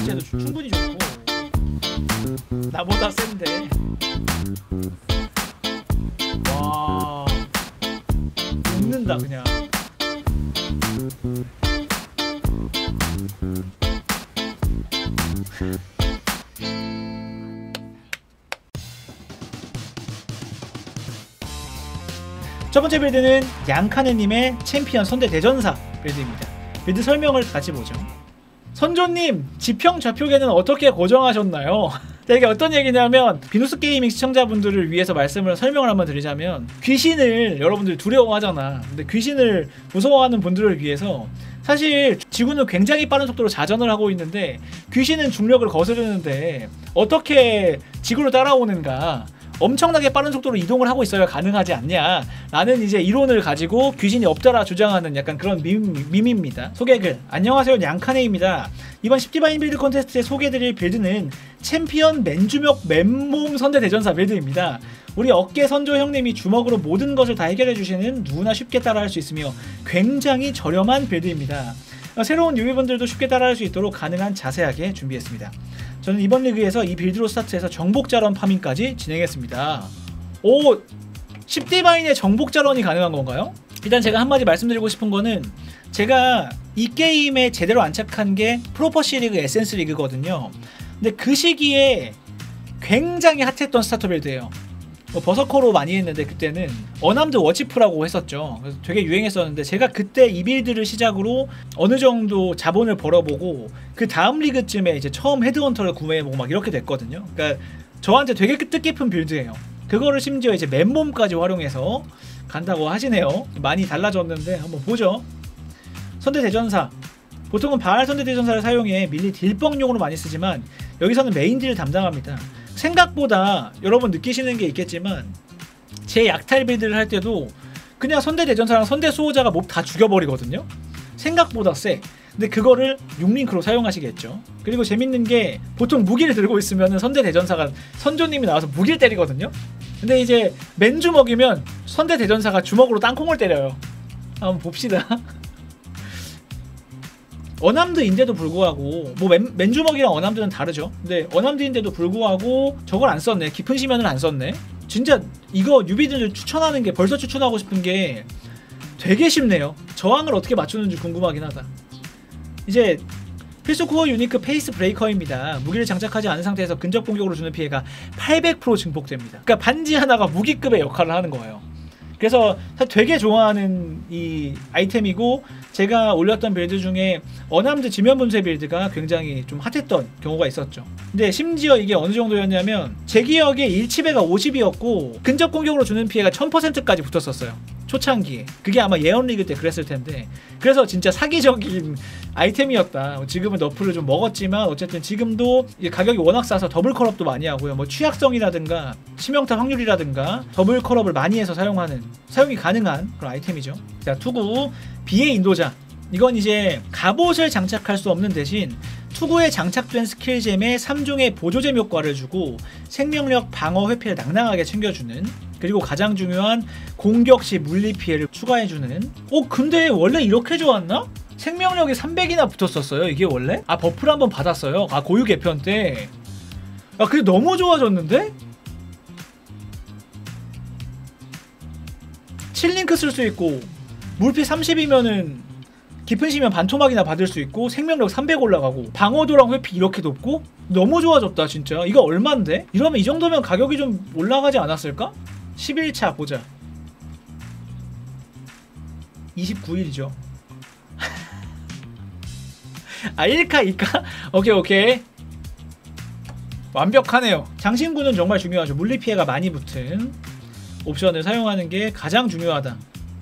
자체도 충분히 좋고 나보다 센데. 와 웃는다 그냥. 첫 번째 빌드는 양카네님의 챔피언 선대대전사 빌드입니다. 빌드 설명을 같이 보죠. 선조님, 지평 좌표계는 어떻게 고정하셨나요? 자, 이게 어떤 얘기냐면 비누스 게이밍 시청자분들을 위해서 설명을 한번 드리자면, 귀신을 여러분들 두려워하잖아. 근데 귀신을 무서워하는 분들을 위해서 사실 지구는 굉장히 빠른 속도로 자전을 하고 있는데 귀신은 중력을 거스르는데 어떻게 지구를 따라오는가, 엄청나게 빠른 속도로 이동을 하고 있어야 가능하지 않냐 라는 이제 이론을 가지고 귀신이 없다라 주장하는 약간 그런 밈입니다. 소개글. 안녕하세요, 양카네입니다. 이번 10디바인 빌드 콘테스트에 소개해드릴 빌드는 챔피언 맨주먹 맨몸 선대대전사 빌드입니다. 우리 어깨 선조 형님이 주먹으로 모든 것을 다 해결해주시는 누구나 쉽게 따라할 수 있으며 굉장히 저렴한 빌드입니다. 새로운 유비분들도 쉽게 따라할 수 있도록 가능한 자세하게 준비했습니다. 저는 이번 리그에서 이 빌드로 스타트해서 정복자런 파밍까지 진행했습니다. 오! 10디바인의 정복자런이 가능한 건가요? 일단 제가 한마디 말씀드리고 싶은 거는, 제가 이 게임에 제대로 안착한 게 프로퍼시 리그 에센스 리그거든요. 근데 그 시기에 굉장히 핫했던 스타터 빌드예요. 버서커로 많이 했는데 그때는 어남드 워치프라고 했었죠. 그래서 되게 유행했었는데 제가 그때 이 빌드를 시작으로 어느 정도 자본을 벌어보고 그 다음 리그쯤에 이제 처음 헤드헌터를 구매해보고 막 이렇게 됐거든요. 그러니까 저한테 되게 뜻깊은 빌드예요. 그거를 심지어 이제 맨몸까지 활용해서 간다고 하시네요. 많이 달라졌는데 한번 보죠. 선대대전사. 보통은 바알 선대대전사를 사용해 밀리 딜뻥용으로 많이 쓰지만 여기서는 메인 딜을 담당합니다. 생각보다 여러분 느끼시는 게 있겠지만 제 약탈 빌드를 할 때도 그냥 선대대전사랑 선대수호자가 몹 다 죽여버리거든요. 생각보다 세. 근데 그거를 6링크로 사용하시겠죠. 그리고 재밌는 게 보통 무기를 들고 있으면 선대대전사가 선조님이 나와서 무기를 때리거든요. 근데 이제 맨주먹이면 선대대전사가 주먹으로 땅콩을 때려요. 한번 봅시다. 어남드인데도 불구하고 뭐 맨주먹이랑 어남드는 다르죠. 근데 어남드인데도 불구하고 저걸 안 썼네. 깊은 심연을 안 썼네. 진짜 이거 유비들을 추천하는 게, 벌써 추천하고 싶은 게 되게 쉽네요. 저항을 어떻게 맞추는지 궁금하긴 하다. 이제 필수 코어 유니크 페이스 브레이커입니다. 무기를 장착하지 않은 상태에서 근접 공격으로 주는 피해가 800% 증폭됩니다. 그러니까 반지 하나가 무기급의 역할을 하는 거예요. 그래서 되게 좋아하는 이 아이템이고, 제가 올렸던 빌드 중에 어남드 지면분쇄 빌드가 굉장히 좀 핫했던 경우가 있었죠. 근데 심지어 이게 어느 정도였냐면 제 기억에 일치배가 50이었고 근접 공격으로 주는 피해가 1000%까지 붙었었어요. 초창기에. 그게 아마 예언리그 때 그랬을 텐데, 그래서 진짜 사기적인 아이템이었다. 지금은 너프를 좀 먹었지만 어쨌든 지금도 가격이 워낙 싸서 더블 컬업도 많이 하고요. 뭐 취약성이라든가 치명타 확률이라든가 더블 컬업을 많이 해서 사용이 가능한 그런 아이템이죠. 자, 투구 비의 인도자. 이건 이제 갑옷을 장착할 수 없는 대신 투구에 장착된 스킬잼에 3종의 보조잼 효과를 주고 생명력, 방어, 회피를 낭낭하게 챙겨주는, 그리고 가장 중요한 공격 시 물리 피해를 추가해주는. 근데 원래 이렇게 좋았나? 생명력이 300이나 붙었었어요 이게 원래? 아, 버프를 한번 받았어요. 아, 고유 개편 때. 아, 근데 너무 좋아졌는데? 7링크 쓸 수 있고 물피 30이면은 깊은 심연 반토막이나 받을 수 있고 생명력 300 올라가고 방어도랑 회피 이렇게 높고 너무 좋아졌다 진짜. 이거 얼만데? 이러면 이 정도면 가격이 좀 올라가지 않았을까? 11차 보자. 29일이죠. 아, 1카 2카? 오케이. 완벽하네요. 장신구는 정말 중요하죠. 물리피해가 많이 붙은 옵션을 사용하는 게 가장 중요하다.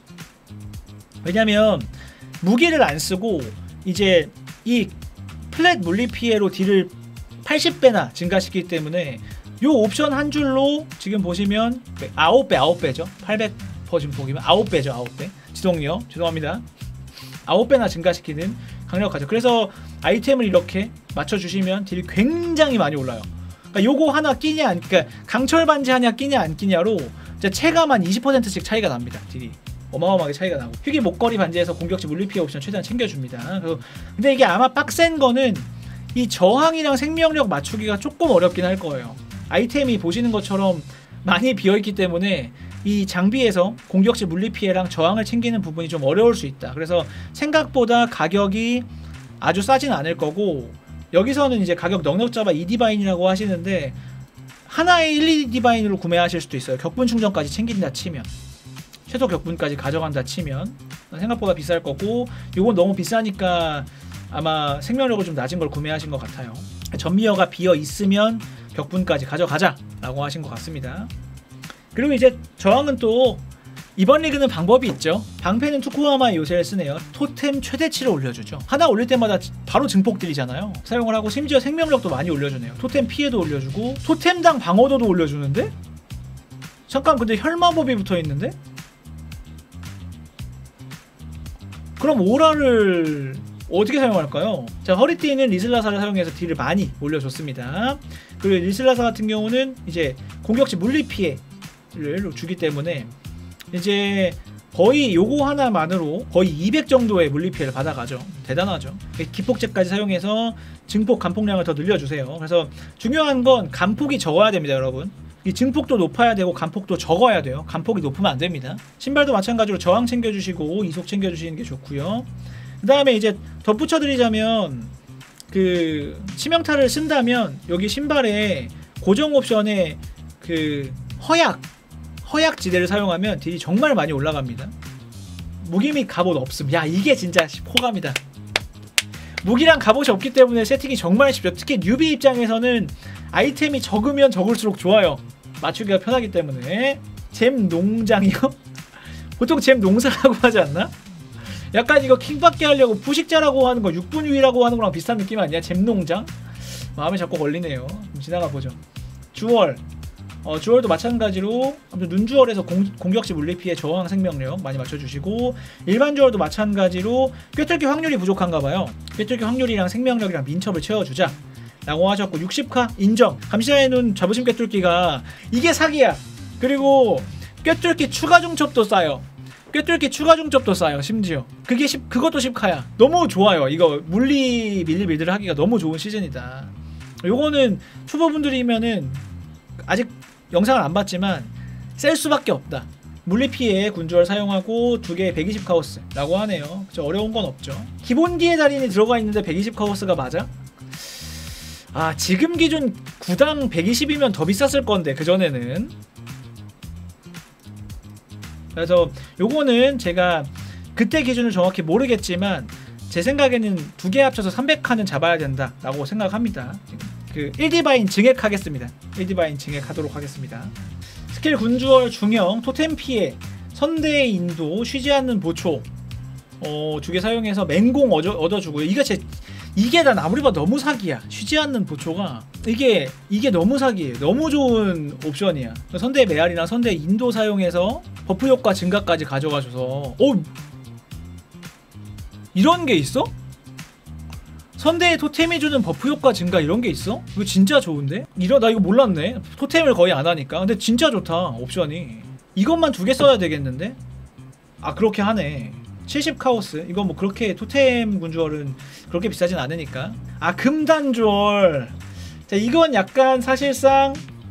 왜냐면 무기를 안 쓰고 이제 이 플랫 물리피해로 딜을 80배나 증가시키기 때문에 요 옵션 한 줄로 지금 보시면 9배죠. 800% 증폭이면 9배죠. 9배. 지동력 죄송합니다. 9배나 증가시키는 강력하죠. 그래서 아이템을 이렇게 맞춰주시면 딜이 굉장히 많이 올라요. 그러니까 요거 하나 끼냐 그러니까 강철 반지 하나 끼냐 안 끼냐로 이제 체감 한 20%씩 차이가 납니다. 딜이 어마어마하게 차이가 나고, 휴기 목걸이 반지에서 공격시 물리피해 옵션 최대한 챙겨줍니다. 근데 이게 아마 빡센 거는 이 저항이랑 생명력 맞추기가 조금 어렵긴 할 거예요. 아이템이 보시는 것처럼 많이 비어있기 때문에 이 장비에서 공격시 물리 피해랑 저항을 챙기는 부분이 좀 어려울 수 있다. 그래서 생각보다 가격이 아주 싸진 않을 거고, 여기서는 이제 가격 넉넉 잡아 2디바인이라고 하시는데 하나에 1, 2디바인으로 구매하실 수도 있어요. 격분 충전까지 챙긴다 치면, 최소 격분까지 가져간다 치면 생각보다 비쌀 거고, 요건 너무 비싸니까 아마 생명력을 좀 낮은 걸 구매하신 것 같아요. 전미어가 비어 있으면 격분까지 가져가자 라고 하신 것 같습니다. 그리고 이제 저항은 또 이번 리그는 방법이 있죠. 방패는 투쿠하마 요새를 쓰네요. 토템 최대치를 올려주죠. 하나 올릴 때마다 바로 증폭들이잖아요. 사용을 하고 심지어 생명력도 많이 올려주네요. 토템 피해도 올려주고 토템당 방어도도 올려주는데? 잠깐, 근데 혈마법이 붙어있는데? 그럼 오라를 어떻게 사용할까요? 자, 허리띠는 리슬라사를 사용해서 딜을 많이 올려줬습니다. 그리고 리슬라사 같은 경우는 이제 공격시 물리 피해를 주기 때문에 이제 거의 요거 하나만으로 거의 200 정도의 물리 피해를 받아가죠. 대단하죠. 기폭제까지 사용해서 증폭 간폭량을 더 늘려주세요. 그래서 중요한 건 간폭이 적어야 됩니다, 여러분. 이 증폭도 높아야 되고 간폭도 적어야 돼요. 간폭이 높으면 안 됩니다. 신발도 마찬가지로 저항 챙겨주시고 이속 챙겨주시는 게 좋고요. 그 다음에 이제 덧붙여 드리자면, 그 치명타를 쓴다면 여기 신발에 고정 옵션에 그 허약 지대를 사용하면 딜이 정말 많이 올라갑니다. 무기 및 갑옷 없음. 야, 이게 진짜 호감이다. 무기랑 갑옷이 없기 때문에 세팅이 정말 쉽죠. 특히 뉴비 입장에서는 아이템이 적으면 적을수록 좋아요. 맞추기가 편하기 때문에. 잼 농장이요? 보통 잼 농사라고 하지 않나? 약간 이거 킹받게 하려고 부식자라고 하는 거, 육분위라고 하는 거랑 비슷한 느낌 아니야? 잼 농장? 마음에 자꾸 걸리네요. 좀 지나가 보죠. 주얼. 주얼도 마찬가지로 아무튼 눈주얼에서 공격시 물리피해 저항 생명력 많이 맞춰주시고, 일반 주얼도 마찬가지로 꿰뚫기 확률이 부족한가봐요. 꿰뚫기 확률이랑 생명력이랑 민첩을 채워주자 라고 하셨고, 60카 인정. 감시자의 눈 자부심 꿰뚫기가 이게 사기야. 그리고 꿰뚫기 추가 중첩도 싸요. 꿰뚫기 추가 중첩도 싸요. 심지어 그것도 10카야. 너무 좋아요. 이거 물리 밀리 빌드를 하기가 너무 좋은 시즌이다. 요거는 초보분들이면은 아직 영상을 안 봤지만 셀 수밖에 없다. 물리피해 군주얼 사용하고 2개의 120 카오스라고 하네요. 그쵸, 어려운 건 없죠. 기본기의 달인이 들어가 있는데 120 카오스가 맞아? 아, 지금 기준 9당 120이면 더 비쌌을 건데, 그전에는. 그래서 요거는 제가 그때 기준을 정확히 모르겠지만 제 생각에는 2개 합쳐서 300칸은 잡아야 된다 라고 생각합니다. 그 1디바인 증액하겠습니다. 1디바인 증액하도록 하겠습니다. 스킬 군주얼 중형 토템 피해 선대의 인도 쉬지 않는 보초 2개 사용해서 맹공 얻어주고요. 이게 난 아무리 봐도 너무 사기야. 쉬지 않는 보초가 이게 너무 사기예요. 너무 좋은 옵션이야. 선대의 메아리나 선대의 인도 사용해서 버프 효과 증가까지 가져가줘서 이런 게 있어? 선대의 토템이 주는 버프 효과 증가 이런 게 있어? 이거 진짜 좋은데? 나 이거 몰랐네. 토템을 거의 안 하니까. 근데 진짜 좋다, 옵션이. 이것만 2개 써야 되겠는데? 아, 그렇게 하네. 70 카오스. 이거 뭐 그렇게 토템 군주얼은 그렇게 비싸진 않으니까. 아, 금단주얼. 자, 이건 약간 사실상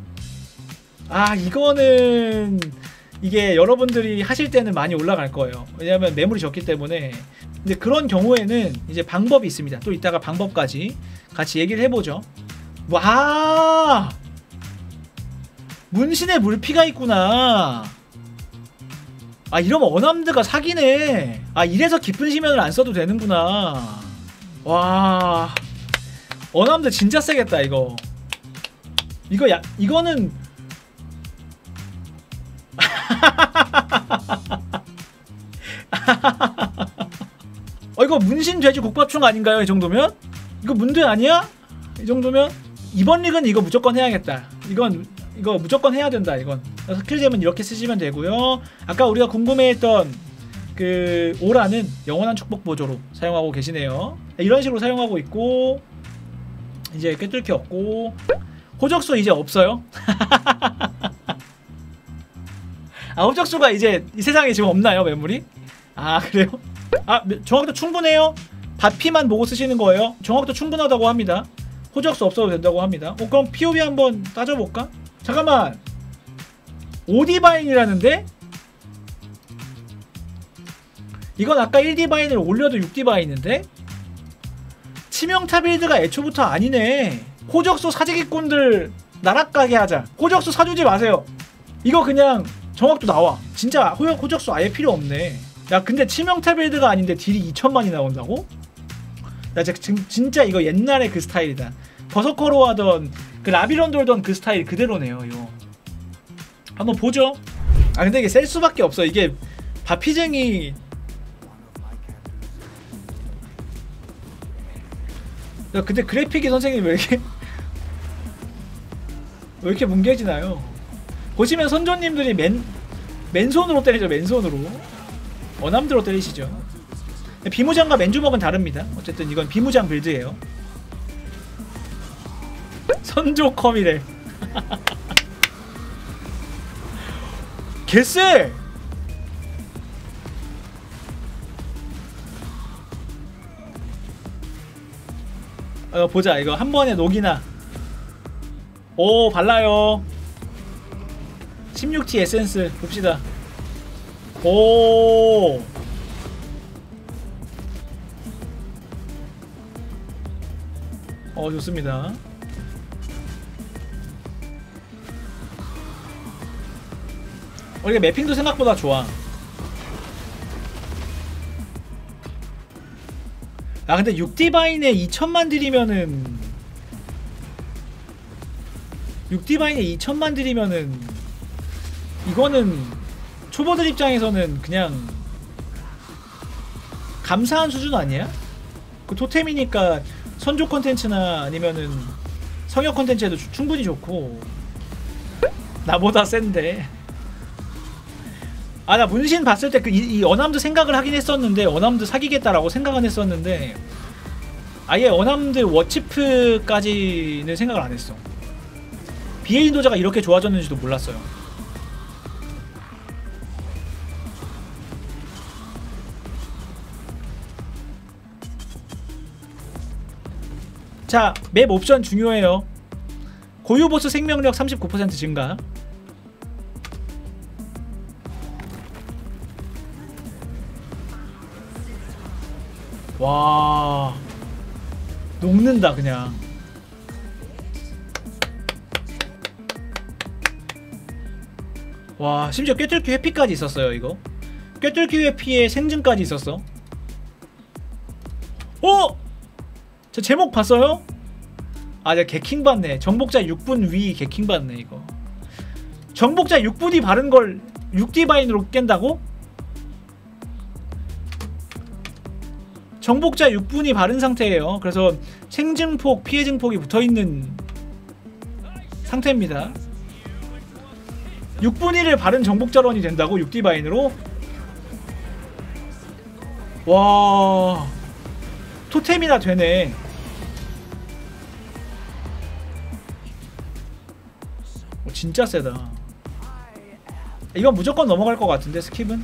이거는 이게 여러분들이 하실 때는 많이 올라갈 거예요. 왜냐면 매물이 적기 때문에. 근데 그런 경우에는 이제 방법이 있습니다. 또 이따가 방법까지 같이 얘기를 해보죠. 와, 문신에 물피가 있구나. 아, 이러면 어남드가 사기네. 아, 이래서 깊은 심연을 안 써도 되는구나. 와, 어남드 진짜 세겠다. 이거는 이거 문신 돼지 국밥충 아닌가요? 이 정도면? 이거 문제 아니야? 이 정도면? 이번 리그는 이거 무조건 해야겠다. 이거 무조건 해야 된다. 이건 스킬잼은 이렇게 쓰시면 되고요. 아까 우리가 궁금해했던 그 오라는 영원한 축복 보조로 사용하고 계시네요. 이런 식으로 사용하고 있고, 이제 꿰뚫기 없고, 호적수 이제 없어요. 아, 호적수가 이제 이 세상에 지금 없나요, 매물이? 아, 그래요? 아, 정확도 충분해요? 바피만 보고 쓰시는 거예요? 정확도 충분하다고 합니다. 호적수 없어도 된다고 합니다. 그럼 POV 한번 따져볼까? 잠깐만, OD바인이라는데? 이건 아까 1D바인을 올려도 6D바인인데? 치명타 빌드가 애초부터 아니네. 호적수 사재기꾼들 나락가게 하자. 호적수 사주지 마세요. 이거 그냥 정확도 나와. 진짜 호적수 아예 필요 없네. 야, 근데 치명타 빌드가 아닌데 딜이 2000만이 나온다고? 나 진짜 이거 옛날에 그 스타일이다. 버서커로 하던 그 라비런 돌던 그 스타일 그대로네요. 이거 한번 보죠. 아, 근데 이게 셀 수밖에 없어. 이게 바피쟁이. 야, 근데 그래픽이 선생님 왜 이렇게 뭉개지나요? 보시면 선조님들이 맨손으로 때리죠. 맨손으로 어남드로 때리시죠. 비무장과 맨주먹은 다릅니다. 어쨌든 이건 비무장 빌드예요. 선조컴이래. 개쎄! 보자. 이거 한 번에 녹이나. 오, 발라요. 16T 에센스 봅시다. 오, 좋습니다. 이게 매핑도 생각보다 좋아. 아, 근데 6D바인에 2000만 들이면은 6D바인에 2000만 들이면은 이거는 초보들 입장에서는 그냥 감사한 수준 아니야? 그 토템이니까 선조 컨텐츠나 아니면은 성역 컨텐츠에도 충분히 좋고. 나보다 센데. 아, 나 문신 봤을 때 이 어남드 생각을 하긴 했었는데, 어남드 사기겠다라고 생각은 했었는데 아예 어남드 워치프까지는 생각을 안 했어. BA 인도자가 이렇게 좋아졌는지도 몰랐어요. 자, 맵 옵션 중요해요. 고유 보스 생명력 39% 증가. 와, 녹는다 그냥. 와, 심지어 꿰뚫기 회피까지 있었어요. 이거 꿰뚫기 회피에 생증까지 있었어. 어? 저 제목 봤어요? 아, 내가 개킹 받네. 정복자 6분 위 개킹 받네. 이거 정복자 6분이 바른 걸 6D바인으로 깬다고? 정복자 6분이 바른 상태예요. 그래서 생증폭, 피해 증폭이 붙어있는 상태입니다. 6분위를 바른 정복자론이 된다고? 6D바인으로? 와, 토템이나 되네. 진짜 세다. 이건 무조건 넘어갈 것 같은데, 스킵은?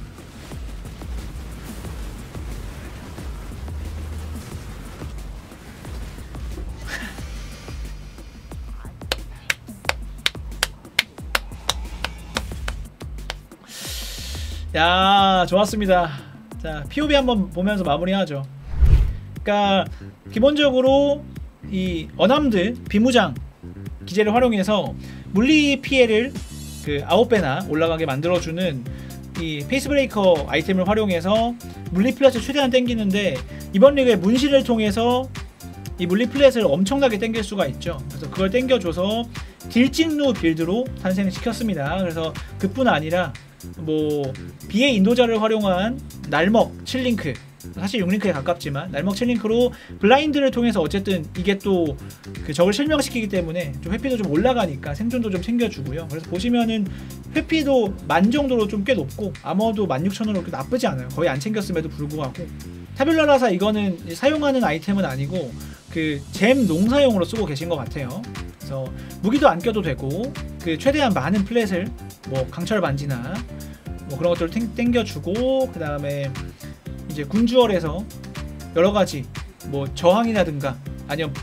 야, 좋았습니다. 자, POV 한번 보면서 마무리하죠. 그러니까 기본적으로 이 어남드 비무장 기제를 활용해서 물리 피해를 그 9배나 올라가게 만들어주는 이 페이스브레이커 아이템을 활용해서 물리 플랫을 최대한 땡기는데, 이번 리그의 문신을 통해서 이 물리 플랫을 엄청나게 땡길 수가 있죠. 그래서 그걸 땡겨줘서 딜찍루 빌드로 탄생시켰습니다. 그래서 그뿐 아니라 뭐 BA 인도자를 활용한 날먹 7링크, 사실 6링크에 가깝지만 날먹 7링크로 블라인드를 통해서 어쨌든 이게 또 그 적을 실명시키기 때문에 좀 회피도 좀 올라가니까 생존도 좀 챙겨주고요. 그래서 보시면은 회피도 10,000 정도로 좀 꽤 높고 아머도 16,000으로 나쁘지 않아요. 거의 안 챙겼음에도 불구하고. 타뷸라라사 이거는 사용하는 아이템은 아니고 그 잼 농사용으로 쓰고 계신 것 같아요. 그래서 무기도 안 껴도 되고 그 최대한 많은 플랫을 뭐 강철 반지나 뭐 그런 것들을 땡겨주고, 그 다음에 이제 군주얼에서 여러가지 뭐 저항이라든가 아니면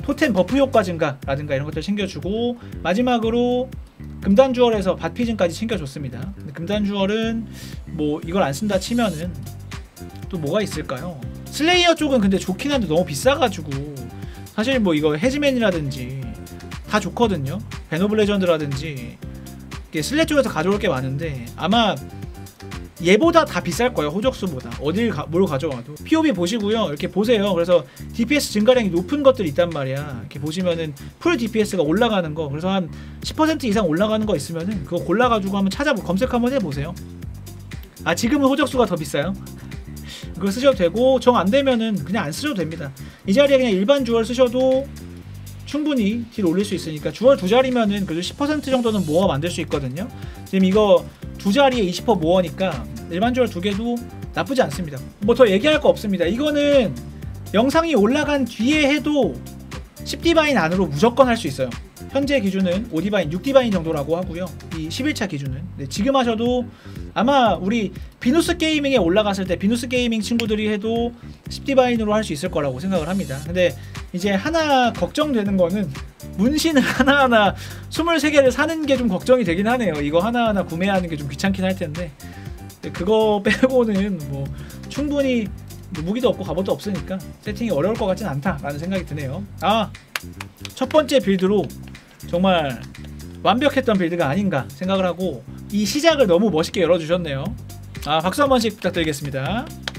토템 버프 효과 증가라든가 이런 것들 챙겨주고, 마지막으로 금단 주얼에서 밭피즌까지 챙겨줬습니다. 근데 금단 주얼은 뭐 이걸 안 쓴다 치면은 또 뭐가 있을까요? 슬레이어 쪽은 근데 좋긴 한데 너무 비싸가지고, 사실 뭐 이거 해지맨이라든지 다 좋거든요. 밴 오브 레전드라든지 슬레 쪽에서 가져올 게 많은데 아마 얘보다 다 비쌀 거예요. 호적수보다. 뭘 가져와도. POB 보시고요. 이렇게 보세요. 그래서 DPS 증가량이 높은 것들이 있단 말이야. 이렇게 보시면은 풀 DPS가 올라가는 거, 그래서 한 10% 이상 올라가는 거 있으면은 그거 골라가지고 한번 검색 한번 해보세요. 아, 지금은 호적수가 더 비싸요. 그거 쓰셔도 되고, 정 안 되면은 그냥 안 쓰셔도 됩니다. 이 자리에 그냥 일반 주얼 쓰셔도 충분히 딜 올릴 수 있으니까, 주얼 두 자리면은 그래도 10% 정도는 모아 만들 수 있거든요. 지금 이거 두 자리에 20% 모으니까 일반 주얼 두 개도 나쁘지 않습니다. 뭐 더 얘기할 거 없습니다. 이거는 영상이 올라간 뒤에 해도 10디바인 안으로 무조건 할 수 있어요. 현재 기준은 5디바인, 6디바인 정도라고 하고요. 이 11차 기준은. 네, 지금 하셔도 아마 우리 비누스 게이밍에 올라갔을 때 비누스 게이밍 친구들이 해도 10디바인으로 할 수 있을 거라고 생각을 합니다. 근데 이제 하나 걱정되는 거는 문신을 하나하나 23개를 사는 게 좀 걱정이 되긴 하네요. 이거 하나하나 구매하는 게 좀 귀찮긴 할 텐데, 그거 빼고는 뭐 충분히 무기도 없고 갑옷도 없으니까 세팅이 어려울 것 같진 않다라는 생각이 드네요. 아, 첫 번째 빌드로 정말 완벽했던 빌드가 아닌가 생각을 하고, 이 시작을 너무 멋있게 열어주셨네요. 아, 박수 한 번씩 부탁드리겠습니다.